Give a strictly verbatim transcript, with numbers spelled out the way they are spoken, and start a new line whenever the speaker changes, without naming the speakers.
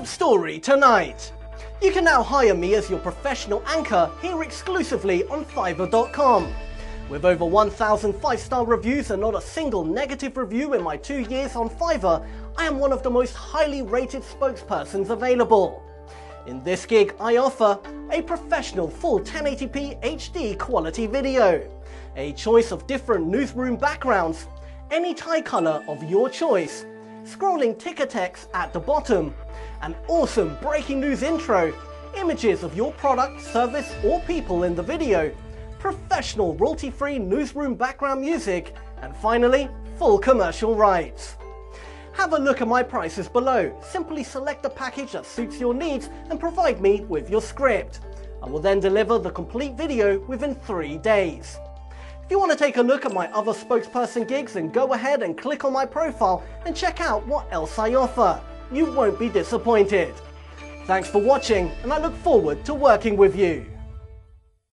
Top story tonight. You can now hire me as your professional anchor here exclusively on Fiverr dot com. With over one thousand five-star reviews and not a single negative review in my two years on Fiverr, I am one of the most highly rated spokespersons available. In this gig, I offer a professional full ten eighty p H D quality video, a choice of different newsroom backgrounds, any tie color of your choice, scrolling ticker text at the bottom, an awesome breaking news intro, images of your product, service or people in the video, professional royalty-free newsroom background music, and finally, full commercial rights. Have a look at my prices below. Simply select the package that suits your needs and provide me with your script. I will then deliver the complete video within three days. If you want to take a look at my other spokesperson gigs, then go ahead and click on my profile and check out what else I offer. You won't be disappointed. Thanks for watching, and I look forward to working with you.